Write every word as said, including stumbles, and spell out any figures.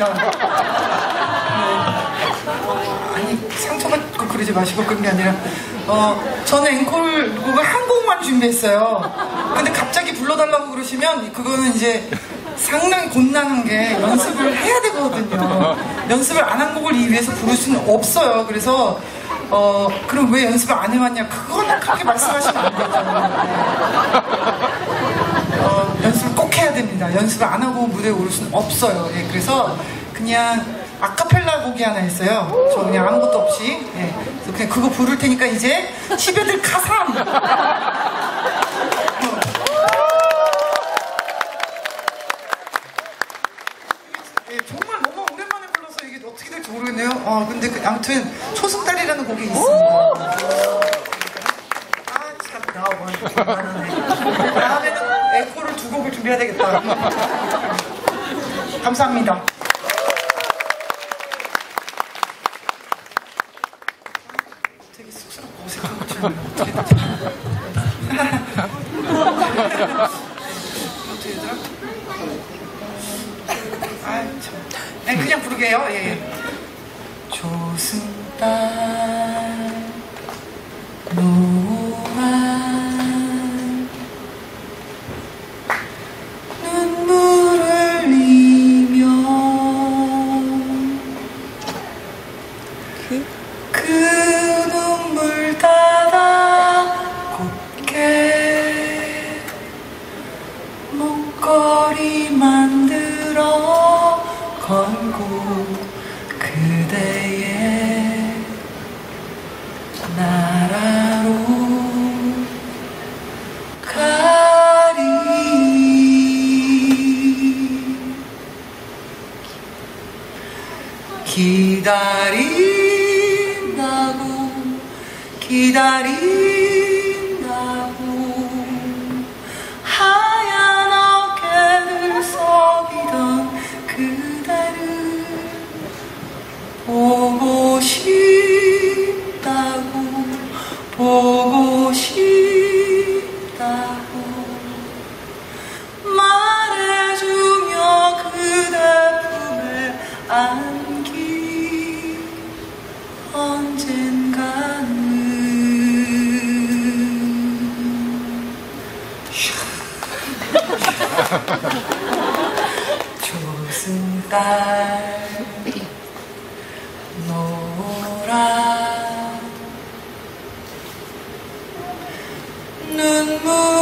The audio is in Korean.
있습니다. 네. 아니 상처받고 그러지 마시고 그런 게 아니라 어, 저는 앵콜 곡을 한 곡만 준비했어요. 근데 갑자기 불러달라고 그러시면 그거는 이제 상당히 곤란한 게 연습을 해야 되거든요. 연습을 안 한 곡을 이 위해서 부를 수는 없어요. 그래서 어, 그럼 왜 연습을 안 해왔냐? 그거는 그렇게 말씀하시면 안 되잖아요. 어, 연습을 꼭 해야 됩니다. 연습을 안 하고 무대에 오를 수는 없어요. 예, 그래서 그냥 아카펠라 곡이 하나 있어요. 저 그냥 아무것도 없이. 예, 그래서 그냥 그거 부를 테니까 이제 집애들 가삼! 예, 정말 너무 오랜만에 불러서 이게 어떻게 될지 모르겠네요. 어, 근데 그, 아무튼 초승달이라는 곡이 있습니다. 아, 참, 나와. 다음에는 에코를 두 곡을 준비해야 되겠다. 감사합니다. 되게 쑥스럽고 어색한 것처럼 어떻게 되지? 어떻게 되더라? 아, 참. 네, 그냥 부르게요. 예, 예. 조승달 노란 눈물을 흘리며 그, 그 눈물 따라 곱게 목걸이 만들어 걸고 그대의 나라로 가리. 기다린다고 기다린다고 하얀 어깨를 숙이던 그대를 보고 싶다고 보고 싶다고 말해주며 그대 품에 안기 언젠가는 조승달 노란 눈물